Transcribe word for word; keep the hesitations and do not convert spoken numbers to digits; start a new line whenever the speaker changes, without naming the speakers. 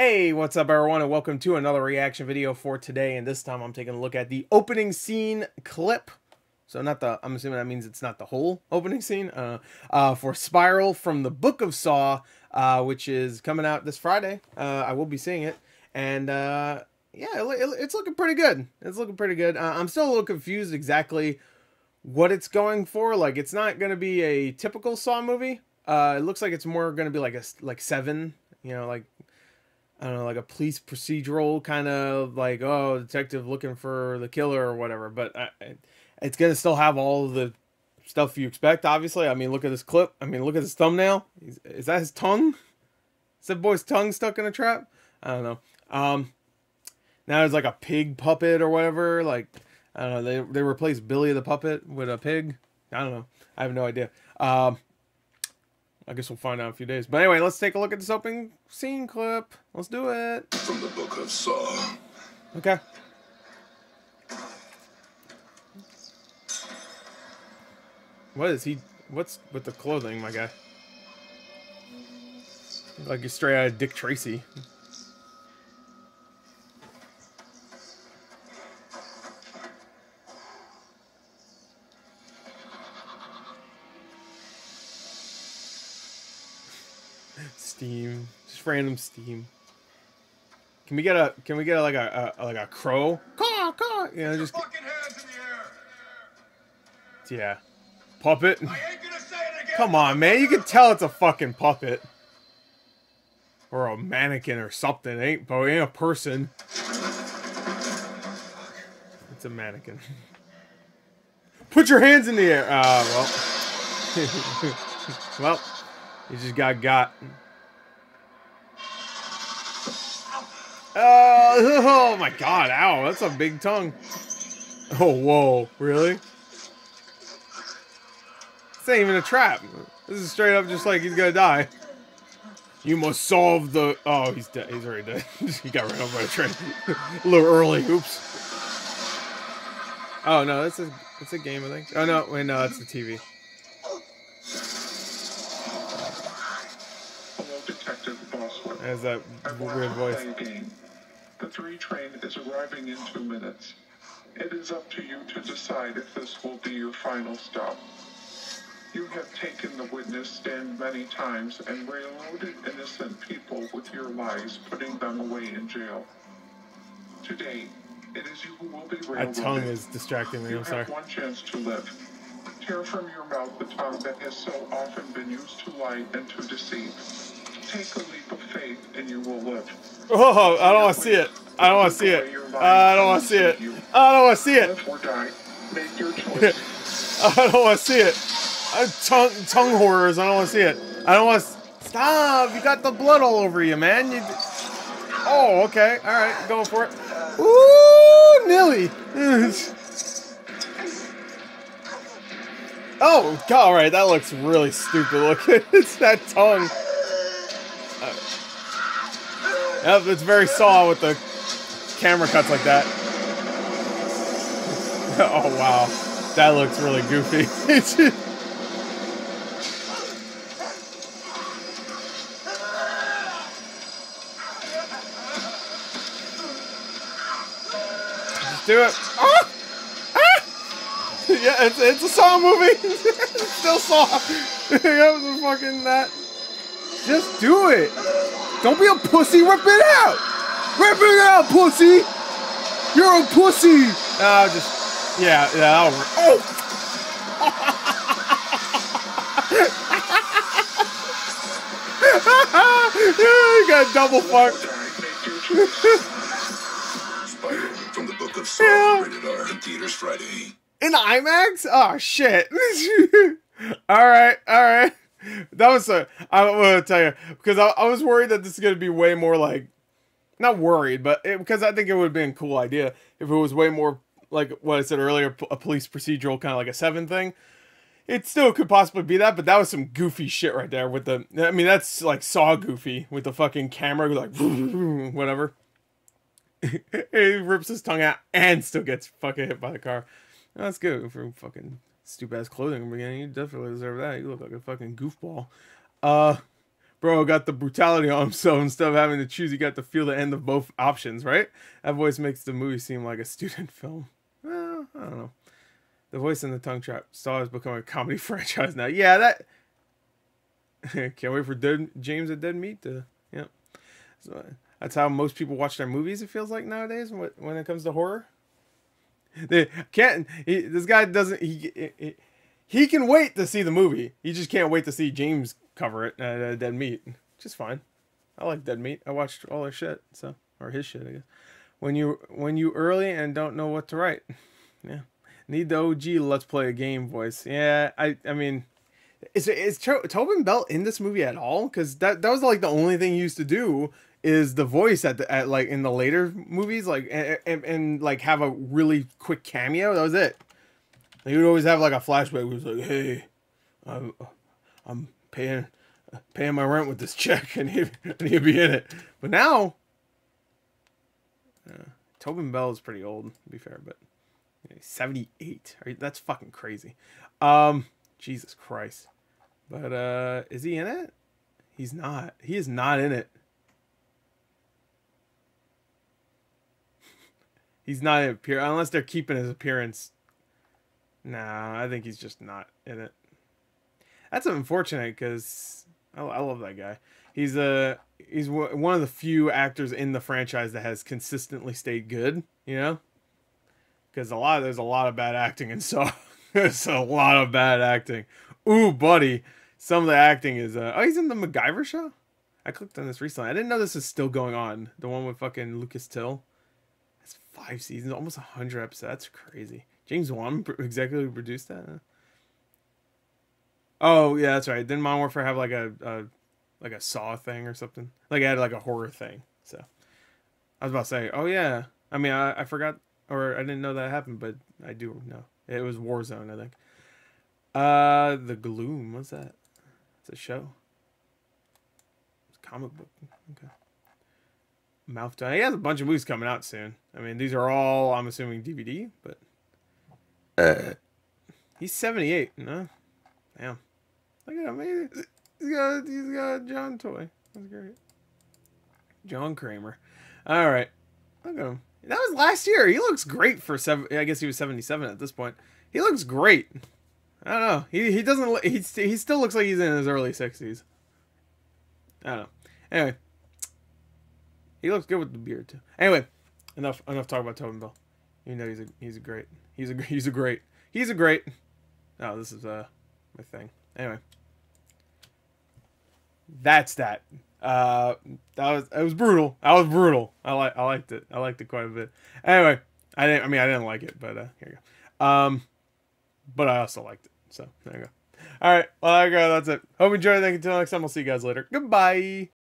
Hey, what's up everyone, and welcome to another reaction video for today. And this time I'm taking a look at the opening scene clip. So not the, I'm assuming that means it's not the whole opening scene, uh, uh, for Spiral from the Book of Saw, uh, which is coming out this Friday. Uh, I will be seeing it. And, uh, yeah, it, it, it's looking pretty good. It's looking pretty good. Uh, I'm still a little confused exactly what it's going for. Like, it's not going to be a typical Saw movie. Uh, it looks like it's more going to be like a, like Seven, you know, like, I don't know, like a police procedural kind of like, oh, detective looking for the killer or whatever. But I, it's going to still have all the stuff you expect, obviously. I mean, look at this clip. I mean, look at this thumbnail. Is, is that his tongue? Is that boy's tongue stuck in a trap? I don't know. Um, now there's like a pig puppet or whatever. Like, I don't know. They, they replaced Billy the puppet with a pig. I don't know. I have no idea. Um, I guess we'll find out in a few days. But anyway, let's take a look at this opening scene clip. Let's do it.
From the Book of Saw.
Okay. What is he? What's with the clothing, my guy? Like you're straight out of Dick Tracy. Steam, just random steam. Can we get a? Can we get a, like a, a like a crow? Caw, caw. You know, just.
Fucking hands in the air.
Yeah, puppet.
I ain't gonna say it again.
Come on, man. You can tell it's a fucking puppet or a mannequin or something. It ain't, but it ain't a person. It's a mannequin. Put your hands in the air. Ah, uh, well. Well, you just got got. Uh, oh my god, ow, that's a big tongue. Oh, whoa, really? This ain't even a trap. This is straight up just like he's gonna die. You must solve the... Oh, he's dead. He's already dead. He got run over by a train. A little early, oops. Oh, no, that's a, that's a game, I think. Oh, no, wait, no, that's the T V.
Hello, Detective Bosworth.
There's that weird voice.
The three train is arriving in two minutes. It is up to you to decide if this will be your final stop. You have taken the witness stand many times and railroaded innocent people with your lies, putting them away in jail. Today, it is you who will be railroaded.
That tongue is distracting me, I'm sorry.
You have one chance to live. Tear from your mouth the tongue that has so often been used to lie and to deceive. Take a leap of faith and you will live.
Oh, I don't want to see it. I don't want to see it. I don't want to see it. I don't want to see it.
Live or die. Make your choice.
I don't want to see it. Uh, tongue, tongue horrors. I don't want to see it. I don't want to. Stop! You got the blood all over you, man. You. Oh, okay. All right, going for it. Ooh, Nilly. Oh, God, all right. That looks really stupid. Look, it's that tongue. Uh, yep, it's very Saw with the camera cuts like that. Oh wow, that looks really goofy. Just do it. Ah! Ah! Yeah, it's, it's a Saw movie. It's still Saw. That was a fucking that. Just do it. Don't be a pussy. Rip it out. Rip it out, pussy. You're a pussy. Oh, just. Yeah, yeah, I'll... Oh! You got double fucked.
Spiral from the Book of Saw,
Yeah.
rated R, in theaters Friday.
In IMAX? Oh, shit. Alright, alright. That was a... I want to tell you, because I, I was worried that this is going to be way more like... Not worried, but... It, because I think it would have been a cool idea if it was way more... Like what I said earlier, a police procedural, kind of like a Seven thing. It still could possibly be that, but that was some goofy shit right there with the... I mean, that's like Saw goofy with the fucking camera, like, whatever. He rips his tongue out and still gets fucking hit by the car. That's good for fucking stupid ass clothing in the beginning. You definitely deserve that. You look like a fucking goofball. Uh, bro got the brutality on him, so instead of having to choose, he got to feel the end of both options, right? That voice makes the movie seem like a student film. Well, I don't know. The voice in the tongue trap. Star has become a comedy franchise now. Yeah, that... Can't wait for Dead, James at Dead Meat to... Yeah. So, that's how most people watch their movies, it feels like, nowadays, when, when it comes to horror. They can't... He, this guy doesn't... He, he, he can wait to see the movie. He just can't wait to see James cover it at uh, Dead Meat. Which is fine. I like Dead Meat. I watched all their shit, so... Or his shit, I guess. When you, when you early and don't know what to write. Yeah. Need the O G Let's Play a Game voice. Yeah, I I mean, is is to- Tobin Bell in this movie at all? Because that that was like the only thing he used to do is the voice at the at like in the later movies, like and, and, and like have a really quick cameo. That was it. He would always have like a flashback. Where he was like, "Hey, I'm I'm paying paying my rent with this check," and he and he'd be in it. But now, uh, Tobin Bell is pretty old, to be fair, but. seventy-eight. That's fucking crazy. Um, Jesus Christ. But, uh, is he in it? He's not. He is not in it. He's not in appear unless they're keeping his appearance. Nah, I think he's just not in it. That's unfortunate because I, I love that guy. He's a he's one of the few actors in the franchise that has consistently stayed good. You know. Because a lot, there's a lot of bad acting in Saw. There's a lot of bad acting. Ooh, buddy. Some of the acting is... Uh, oh, he's in the MacGyver show? I clicked on this recently. I didn't know this is still going on. The one with fucking Lucas Till. That's five seasons. Almost one hundred episodes. That's crazy. James Wan executively produced that? Huh? Oh, yeah, that's right. Didn't Modern Warfare have like a, a... Like a Saw thing or something? Like it had like a horror thing. So... I was about to say, oh, yeah. I mean, I, I forgot... Or I didn't know that happened, but I do know. It was Warzone, I think. Uh, The Gloom. What's that? It's a show. It's a comic book. Okay. Mouth Done. He has a bunch of movies coming out soon. I mean, these are all, I'm assuming, D V D, but... Uh, he's seventy-eight, no? Damn. Look at him. He's got, he's got a John toy. That's great. John Kramer. All right. Look at him. That was last year. He looks great for seven. I guess he was seventy-seven at this point. He looks great. I don't know. He he doesn't. He he still looks like he's in his early sixties. I don't know. Anyway, he looks good with the beard too. Anyway, enough enough talk about Tobin Bell. You know he's a he's a great. He's a he's a great. He's a great. Oh, this is uh my thing. Anyway, that's that. Uh, that was it was brutal. That was brutal. I like I liked it. I liked it quite a bit. Anyway, I didn't. I mean, I didn't like it, but uh, here you go. Um, but I also liked it. So there you go. All right. Well, there you go. That's it. Hope you enjoyed. Thank you. Until next time. I'll see you guys later. Goodbye.